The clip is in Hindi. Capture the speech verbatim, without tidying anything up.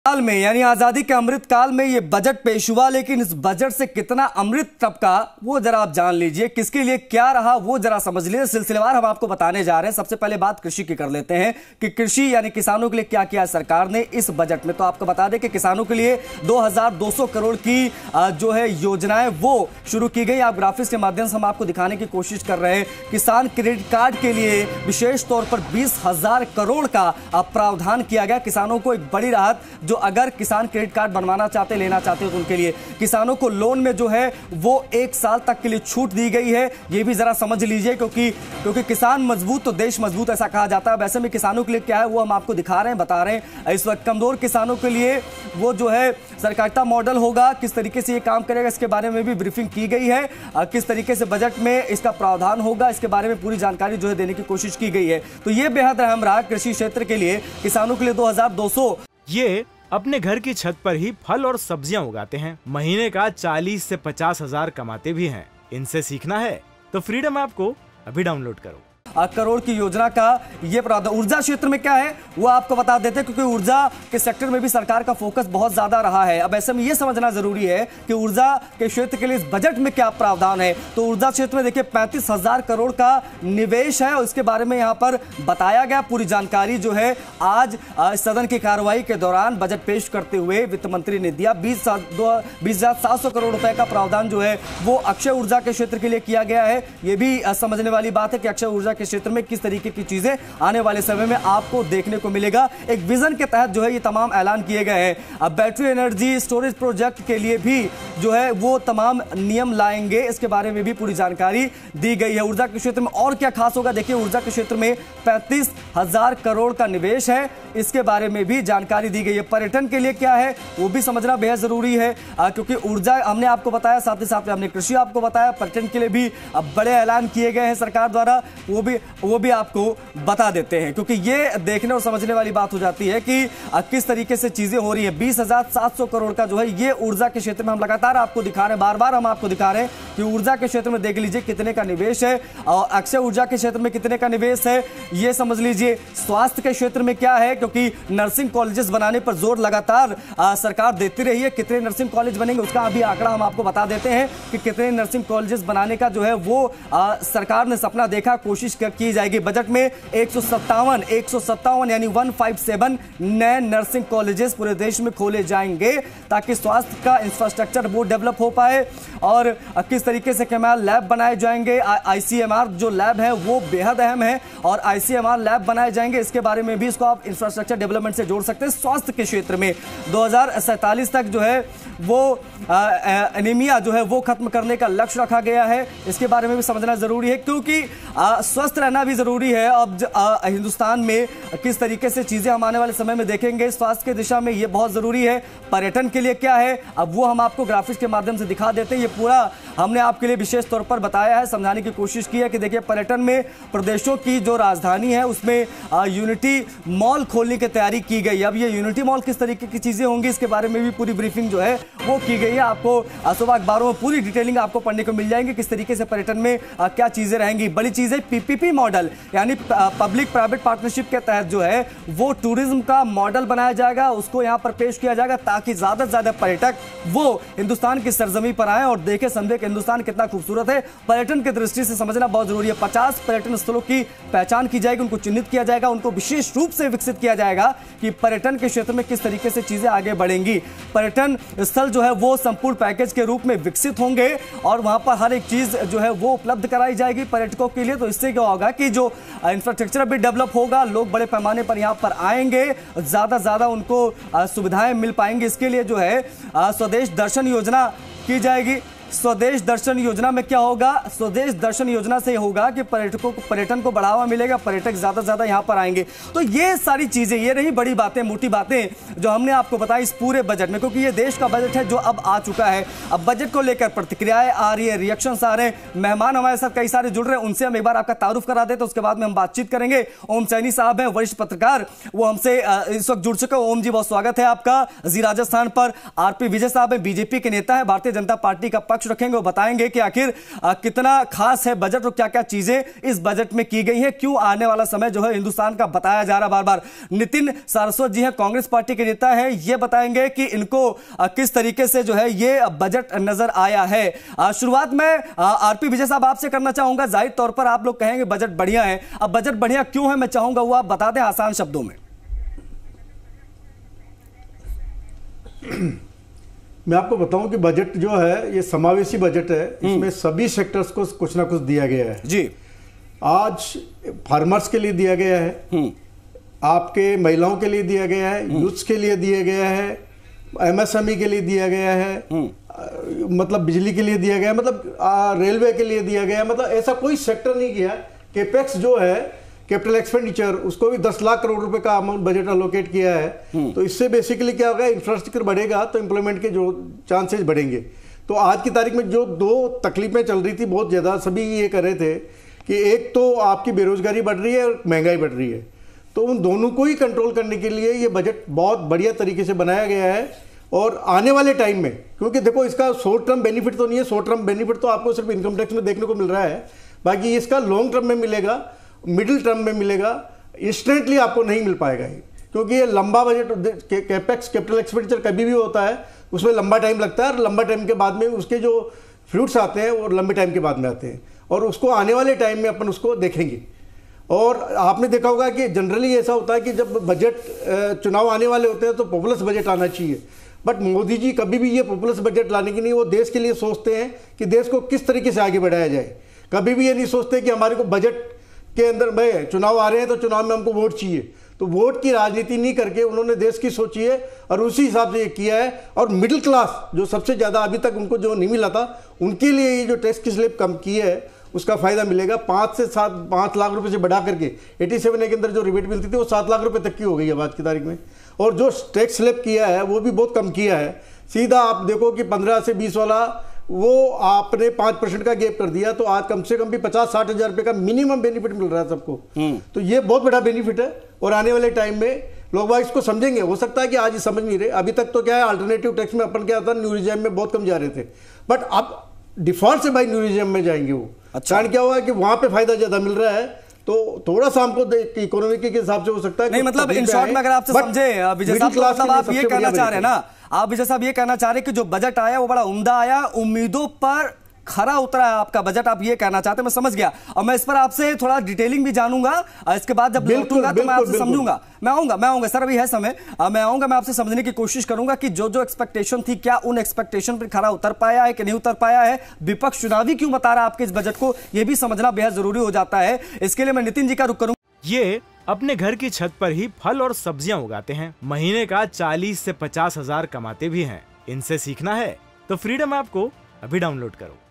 काल में यानी आजादी के अमृत काल में ये बजट पेश हुआ, लेकिन इस बजट से कितना अमृत टपका वो जरा आप जान लीजिए। किसके लिए क्या रहा वो जरा समझ लीजिए। सिलसिलेवार हम आपको बताने जा रहे हैं। सबसे पहले बात कृषि की कर लेते हैं कि कृषि यानी किसानों के लिए क्या किया सरकार ने इस बजट में। तो आपको बता दें कि किसानों के लिए दो हजार दो सौ करोड़ की जो है योजनाएं वो शुरू की गई। आप ग्राफिक्स के माध्यम से हम आपको दिखाने की कोशिश कर रहे हैं। किसान क्रेडिट कार्ड के लिए विशेष तौर पर बीस हजार करोड़ का प्रावधान किया गया। किसानों को एक बड़ी राहत, जो अगर किसान क्रेडिट कार्ड बनवाना चाहते लेना चाहते हो तो उनके लिए किसानों को लोन में जो है वो एक साल तक के लिए छूट दी गई है। ये भी जरा समझ लीजिए, क्योंकि क्योंकि किसान मजबूत तो देश मजबूत, ऐसा कहा जाता है। वैसे में किसानों के लिए क्या है वो हम आपको दिखा रहे हैं, बता रहे हैं। इस वक्त कमजोर किसानों के लिए वो जो है सरकारिता मॉडल होगा, किस तरीके से ये काम करेगा इसके बारे में भी ब्रीफिंग की गई है। किस तरीके से बजट में इसका प्रावधान होगा इसके बारे में पूरी जानकारी जो है देने की कोशिश की गई है। तो ये बेहद अहम रहा कृषि क्षेत्र के लिए, किसानों के लिए दो हजार दो सौ। ये अपने घर की छत पर ही फल और सब्जियां उगाते हैं। महीने का चालीस से पचास हजार कमाते भी हैं। इनसे सीखना है तो फ्रीडम ऐप को अभी डाउनलोड करो। करोड़ की योजना का ये प्रावधान। ऊर्जा क्षेत्र में क्या है वो आपको बता देते हैं, क्योंकि ऊर्जा के सेक्टर में भी सरकार का फोकस बहुत ज्यादा रहा है। अब ऐसे में ये समझना जरूरी है कि ऊर्जा के क्षेत्र के लिए इस बजट में क्या प्रावधान है। तो ऊर्जा क्षेत्र में देखिए पैंतीस हजार करोड़ का निवेश है और इसके बारे में यहां पर बताया गया। पूरी जानकारी जो है आज सदन की कार्रवाई के दौरान बजट पेश करते हुए वित्त मंत्री ने दिया। बीस बीस हजार सात सौ करोड़ रुपए का प्रावधान जो है वो अक्षय ऊर्जा के क्षेत्र के लिए किया गया है। यह भी समझने वाली बात है कि अक्षय ऊर्जा के क्षेत्र में किस तरीके की चीजें आने वाले समय में आपको देखने को मिलेगा। एक विजन के तहत जो है ये तमाम ऐलान किए गए हैं। अब बैटरी एनर्जी स्टोरेज प्रोजेक्ट के लिए भी जो है वो तमाम नियम लाएंगे, इसके बारे में भी पूरी जानकारी दी गई है। ऊर्जा के क्षेत्र में और क्या खास होगा, देखिए ऊर्जा के क्षेत्र में पैंतीस हजार करोड़ का निवेश है, इसके बारे में भी जानकारी दी गई है। पर्यटन के लिए क्या है वो भी समझना बेहद जरूरी है, क्योंकि ऊर्जा हमने आपको बताया, साथ ही साथ हमने कृषि आपको बताया। पर्यटन के लिए भी अब बड़े ऐलान किए गए हैं सरकार द्वारा, वो भी वो भी आपको बता देते हैं, क्योंकि ये देखने और समझने वाली बात हो जाती है कि किस तरीके से चीजें हो रही हैं। बीस हजार सात सौ करोड़ का जो है ये ऊर्जा के क्षेत्र में हम लगातार आपको दिखा रहे हैं, बार बार हम आपको दिखा रहे हैं कि ऊर्जा के क्षेत्र में देख लीजिए कितने का निवेश है और अक्षय ऊर्जा के क्षेत्र में कितने का निवेश है ये समझ लीजिए। स्वास्थ्य के क्षेत्र में क्या है, क्योंकि नर्सिंग कॉलेजेस बनाने पर जोर लगातार आ, सरकार देती रही है। कितने नर्सिंग कॉलेज बनेंगे उसका अभी आंकड़ा हम आपको बता देते हैं कि कितने नर्सिंग कॉलेजेस बनाने का जो है वो आ, सरकार ने सपना देखा, कोशिश की जाएगी। बजट में एक सौ सत्तावन एक सौ सत्तावन यानी एक सौ सत्तावन नए नर्सिंग कॉलेजेस पूरे देश में खोले जाएंगे, ताकि स्वास्थ्य का इंफ्रास्ट्रक्चर वो डेवलप हो पाए। और किस तरीके से कैमल लैब बनाए जाएंगे, आईसीएमआर जो लैब है वो बेहद अहम है और आईसीएमआर लैब बनाए जाएंगे, इसके बारे में भी इसको आप इंफ्रास्ट्रक्चर डेवलपमेंट से जोड़ सकते हैं। स्वास्थ्य के क्षेत्र में दो हजार सैंतालीस तक जो है वो एनीमिया जो है वो खत्म करने का लक्ष्य रखा गया है, इसके बारे में भी समझना जरूरी है, क्योंकि स्वस्थ रहना भी जरूरी है। अब हिंदुस्तान में किस तरीके से चीजें हम आने वाले समय में देखेंगे, स्वास्थ्य की दिशा में ये बहुत जरूरी है। पर्यटन के लिए क्या है अब वो हम आपको ग्राफिक्स के माध्यम से दिखा देते हैं। ये पूरा हमने आपके लिए विशेष तौर पर बताया है, समझाने की कोशिश की है कि देखिए पर्यटन में प्रदेशों की जो राजधानी है उसमें यूनिटी मॉल खोलने की तैयारी की गई। अब ये यूनिटी मॉल किस तरीके की चीजें होंगी इसके बारे में भी पूरी ब्रीफिंग जो है वो की गई है। आपको सुबह अखबारों में पूरी डिटेलिंग आपको पढ़ने को मिल जाएंगी, किस तरीके से पर्यटन में क्या चीजें रहेंगी। बड़ी चीजें पीपीपी मॉडल यानी पब्लिक प्राइवेट पार्टनरशिप के तहत जो है वो टूरिज्म का मॉडल बनाया जाएगा, उसको यहां पर पेश किया जाएगा, ताकि ज्यादा से ज्यादा पर्यटक वो हिंदुस्तान की सरजमी पर आए और देखे समझे कि हिंदुस्तान कितना खूबसूरत है। पर्यटन की दृष्टि से समझना बहुत जरूरी है। पचास पर्यटन स्थलों की पहचान की जाएगी, उनको चिन्हित किया जाएगा, उनको विशेष रूप से विकसित किया जाएगा कि पर्यटन के क्षेत्र में किस तरीके से चीजें आगे बढ़ेंगी। पर्यटन स्थल जो है वो संपूर्ण पैकेज के रूप में विकसित होंगे और वहां पर हर एक चीज जो है वो उपलब्ध कराई जाएगी पर्यटकों के लिए। तो इससे क्या होगा कि जो इंफ्रास्ट्रक्चर भी डेवलप होगा, लोग बड़े पैमाने पर यहां पर आएंगे, ज्यादा ज्यादा उनको सुविधाएं मिल पाएंगी। इसके लिए जो है स्वदेश दर्शन योजना की जाएगी। स्वदेश दर्शन योजना में क्या होगा, स्वदेश दर्शन योजना से होगा कि पर्यटकों को पर्यटन को बढ़ावा मिलेगा, पर्यटक ज्यादा से ज्यादा यहां पर आएंगे। तो ये सारी चीजें, ये रही बड़ी बातें, मोटी बातें जो हमने आपको बताई इस पूरे बजट में, क्योंकि ये देश का बजट है जो अब आ चुका है। अब बजट को लेकर प्रतिक्रियाएं आ रही है, रिएक्शंस आ रहे हैं, मेहमान हमारे साथ कई सारे जुड़ रहे हैं, उनसे हम एक बार आपका तारुफ करा देते, उसके बाद में हम बातचीत करेंगे। ओम सैनी साहब हैं, वरिष्ठ पत्रकार, वो हमसे इस वक्त जुड़ चुके हैं। ओम जी बहुत स्वागत है आपका जी राजस्थान पर। आरपी विजय साहब है, बीजेपी के नेता है, भारतीय जनता पार्टी का पक्ष पक्ष रखेंगे, वो बताएंगे कि आखिर कितना खास है बजट और क्या क्या चीजें इस बजट में की गई है, क्यों आने वाला समय जो है हिंदुस्तान का बताया जा रहा बार बार। नितिन सारस्वत जी हैं, कांग्रेस पार्टी के नेता हैं, ये बताएंगे कि इनको किस तरीके से जो है ये बजट नजर आया है। शुरुआत में आरपी विजय साहब आपसे करना चाहूंगा। जाहिर तौर पर आप लोग कहेंगे बजट बढ़िया है, अब बजट बढ़िया क्यों है मैं चाहूंगा वो आप बता दें आसान शब्दों में। मैं आपको बताऊं कि बजट जो है ये समावेशी बजट है, इसमें सभी सेक्टर्स को कुछ ना कुछ दिया गया है जी। आज फार्मर्स के लिए दिया गया है, आपके महिलाओं के लिए दिया गया है, यूथ्स के लिए दिया गया है, एमएसएमई के लिए दिया गया है, मतलब बिजली के लिए दिया गया है, मतलब रेलवे के लिए दिया गया है। मतलब ऐसा कोई सेक्टर नहीं किया। केपेक्स जो है कैपिटल एक्सपेंडिचर उसको भी दस लाख करोड़ रुपए का अमाउंट बजट अलोकेट किया है। तो इससे बेसिकली क्या होगा, इंफ्रास्ट्रक्चर बढ़ेगा तो एम्प्लॉयमेंट के जो चांसेस बढ़ेंगे। तो आज की तारीख में जो दो तकलीफें चल रही थी बहुत ज़्यादा, सभी ये कर रहे थे कि एक तो आपकी बेरोजगारी बढ़ रही है और महंगाई बढ़ रही है, तो उन दोनों को ही कंट्रोल करने के लिए ये बजट बहुत बढ़िया तरीके से बनाया गया है। और आने वाले टाइम में, क्योंकि देखो इसका शॉर्ट टर्म बेनिफिट तो नहीं है, शॉर्ट टर्म बेनिफिट तो आपको सिर्फ इनकम टैक्स में देखने को मिल रहा है, बाकी इसका लॉन्ग टर्म में मिलेगा, मिडिल टर्म में मिलेगा, इंस्टेंटली आपको नहीं मिल पाएगा ये, क्योंकि ये लंबा बजट कैपेक्स कैपिटल एक्सपेंडिचर कभी भी होता है उसमें लंबा टाइम लगता है और लंबा टाइम के बाद में उसके जो फ्रूट्स आते हैं वो लंबे टाइम के बाद में आते हैं, और उसको आने वाले टाइम में अपन उसको देखेंगे। और आपने देखा होगा कि जनरली ऐसा होता है कि जब बजट चुनाव आने वाले होते हैं तो पॉपुलस बजट आना चाहिए, बट मोदी जी कभी भी ये पॉपुलस बजट लाने की नहीं, वो देश के लिए सोचते हैं कि देश को किस तरीके से आगे बढ़ाया जाए। कभी भी ये नहीं सोचते कि हमारे को बजट के अंदर में चुनाव आ रहे हैं तो चुनाव में हमको वोट चाहिए, तो वोट की राजनीति नहीं करके उन्होंने देश की सोची है और उसी हिसाब से ये किया है। और मिडिल क्लास जो सबसे ज़्यादा अभी तक उनको जो नहीं मिला था, उनके लिए ये जो टैक्स की स्लैब कम की है उसका फायदा मिलेगा। पाँच से सात पाँच लाख रुपए से बढ़ा करके एटी सेवन ए के अंदर जो रिबेट मिलती थी वो सात लाख रुपए तक की हो गई है आज की तारीख में। और जो टैक्स स्लैब किया है वो भी बहुत कम किया है। सीधा आप देखो कि पंद्रह से बीस वाला वो आपने पाँच परसेंट का गैप कर दिया, तो आज कम से कम भी पचास साठ हजार रुपए का मिनिमम बेनिफिट मिल रहा है सबको। तो ये बहुत बड़ा बेनिफिट है और आने वाले टाइम में लोग बाग इसको समझेंगे। हो सकता है कि आज ये समझ नहीं रहे, अभी तक तो क्या है अल्टरनेटिव टैक्स में अपन क्या था, न्यू रिजीम में बहुत कम जा रहे थे, बट अब डिफॉल्ट से भाई न्यू रिजीम में जाएंगे वो। अच्छा। कारण क्या हुआ है कि वहां पे फायदा ज्यादा मिल रहा है, तो थोड़ा सा हमको इकोनॉमी के हिसाब से हो सकता है नहीं, मतलब इन शॉर्ट में अगर आपसे समझे विजय साहब, मतलब आप ये कहना चाह रहे हैं ना, आप विजय साहब ये कहना चाह रहे हैं कि जो बजट आया वो बड़ा उम्दा आया, उम्मीदों पर खरा उतरा है आपका बजट, आप ये कहना चाहते हैं, मैं समझ गया। और मैं इस पर आपसे थोड़ा डिटेलिंग भी जानूंगा, इसके बाद जब लौटूंगा तो मैं आपसे समझूंगा। मैं आऊंगा मैं आऊंगा सर, अभी है समय, मैं आऊंगा, मैं आपसे समझने की कोशिश करूंगा कि जो जो एक्सपेक्टेशन थी, क्या उन एक्सपेक्टेशन पर खरा उतर पाया है कि नहीं उतर पाया है, विपक्ष चुनावी क्यों बता रहा है आपके इस बजट को, यह भी समझना बेहद जरूरी हो जाता है। इसके लिए मैं नितिन जी का रुख करूंगा। ये अपने घर की छत पर ही फल और सब्जियां उगाते हैं, महीने का चालीस से पचास हजार कमाते भी हैं। इनसे सीखना है तो फ्रीडम ऐप को अभी डाउनलोड करो।